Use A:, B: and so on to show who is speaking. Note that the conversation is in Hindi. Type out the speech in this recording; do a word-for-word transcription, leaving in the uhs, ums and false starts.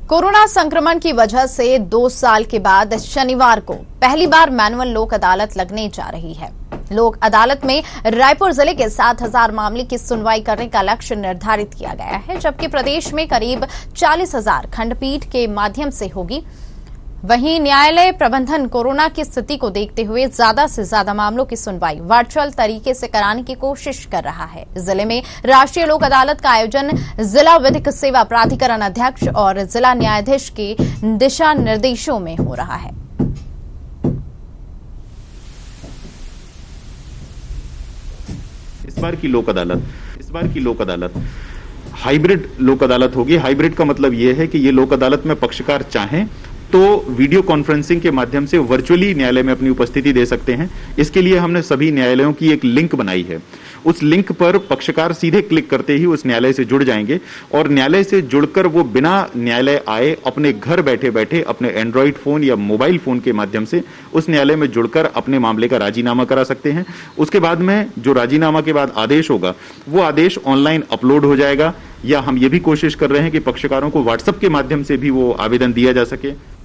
A: कोरोना संक्रमण की वजह से दो साल के बाद शनिवार को पहली बार मैनुअल लोक अदालत लगने जा रही है। लोक अदालत में रायपुर जिले के सात हजार मामले की सुनवाई करने का लक्ष्य निर्धारित किया गया है, जबकि प्रदेश में करीब चालीस हजार खंडपीठ के माध्यम से होगी। वहीं न्यायालय प्रबंधन कोरोना की स्थिति को देखते हुए ज्यादा से ज्यादा मामलों की सुनवाई वर्चुअल तरीके से कराने की कोशिश कर रहा है। जिले में राष्ट्रीय लोक अदालत का आयोजन जिला विधिक सेवा प्राधिकरण अध्यक्ष और जिला न्यायाधीश के दिशा निर्देशों में हो रहा है।
B: इस बार की लोक अदालत इस बार की लोक अदालत हाइब्रिड लोक अदालत होगी। हाइब्रिड का मतलब यह है कि ये लोक अदालत में पक्षकार चाहें तो वीडियो कॉन्फ्रेंसिंग के माध्यम से वर्चुअली न्यायालय में अपनी उपस्थिति दे सकते हैं। इसके लिए हमने सभी न्यायालयों की एक लिंक बनाई है। उस लिंक पर पक्षकार सीधे क्लिक करते ही उस न्यायालय से जुड़ जाएंगे और न्यायालय से जुड़कर वो बिना न्यायालय आए अपने घर बैठे बैठे अपने एंड्रॉइड फोन या मोबाइल फोन के माध्यम से उस न्यायालय में जुड़कर अपने मामले का राजीनामा करा सकते हैं। उसके बाद में जो राजीनामा के बाद आदेश होगा वो आदेश ऑनलाइन अपलोड हो जाएगा, या हम ये भी कोशिश कर रहे हैं कि पक्षकारों को व्हाट्सएप के माध्यम से भी वो आवेदन दिया जा सके।